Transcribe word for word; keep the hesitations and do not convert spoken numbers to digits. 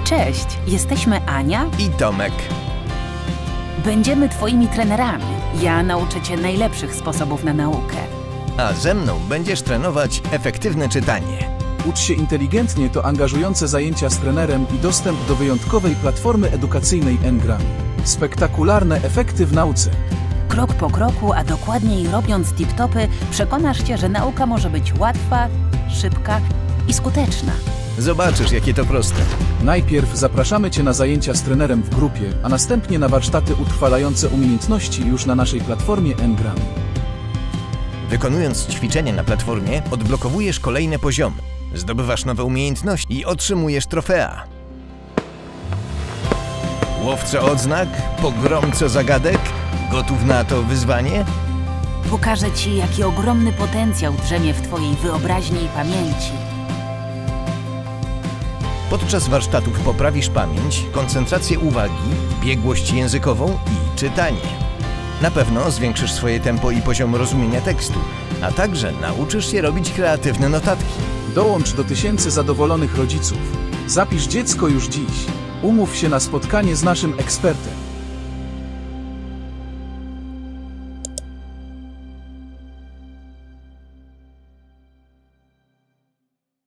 Cześć, jesteśmy Ania i Tomek. Będziemy twoimi trenerami. Ja nauczę cię najlepszych sposobów na naukę. A ze mną będziesz trenować efektywne czytanie. Ucz się inteligentnie to angażujące zajęcia z trenerem i dostęp do wyjątkowej platformy edukacyjnej Ngram. Spektakularne efekty w nauce. Krok po kroku, a dokładniej robiąc tip-topy, przekonasz się, że nauka może być łatwa, szybka i skuteczna. Zobaczysz, jakie to proste. Najpierw zapraszamy Cię na zajęcia z trenerem w grupie, a następnie na warsztaty utrwalające umiejętności już na naszej platformie Ngram. Wykonując ćwiczenia na platformie, odblokowujesz kolejne poziomy, zdobywasz nowe umiejętności i otrzymujesz trofea. Łowca odznak, pogromco zagadek, gotów na to wyzwanie? Pokażę ci, jaki ogromny potencjał drzemie w twojej wyobraźni i pamięci. Podczas warsztatów poprawisz pamięć, koncentrację uwagi, biegłość językową i czytanie. Na pewno zwiększysz swoje tempo i poziom rozumienia tekstu, a także nauczysz się robić kreatywne notatki. Dołącz do tysięcy zadowolonych rodziców. Zapisz dziecko już dziś. Umów się na spotkanie z naszym ekspertem.